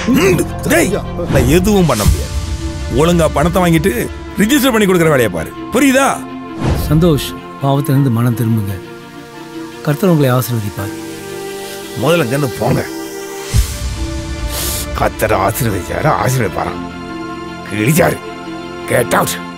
டேய், நான் எதுவும் பண்ண முடியாது. ஒழுங்கா பணத்தை வாங்கிட்டு ரிஜிஸ்டர் பண்ணி கொடுக்குற வேலையை பாரு. புரியுதா? சந்தோஷ், பாவத்திலிருந்து மனம் திரும்புங்க. கர்த்தர் உங்களை ஆசீர்வதிப்பார். முதல்ல இருந்து போங்க. கர்த்தர் ஆசீர்வதிச்சாரு, ஆசீர்வதிப்பாராம். கிழிச்சாரு. Get out.